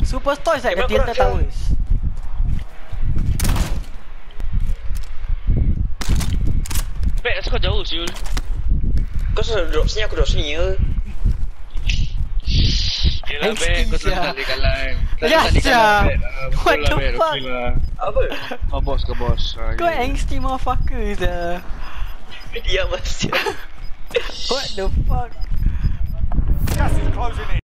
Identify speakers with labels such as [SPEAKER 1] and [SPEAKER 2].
[SPEAKER 1] Superstore is like the Delta Towers.
[SPEAKER 2] Baik, kau jauh Syul.
[SPEAKER 3] Kau sudah drop sini, aku drop sini ya.
[SPEAKER 2] Yelah Baik, kau tak boleh kalah.
[SPEAKER 1] Ya sia. What the fuck?
[SPEAKER 3] Apa?
[SPEAKER 2] Kau bos.
[SPEAKER 1] Kau angsty motherfucker sia.
[SPEAKER 3] Dia masih.
[SPEAKER 1] What the fuck?
[SPEAKER 4] Gas is closing in.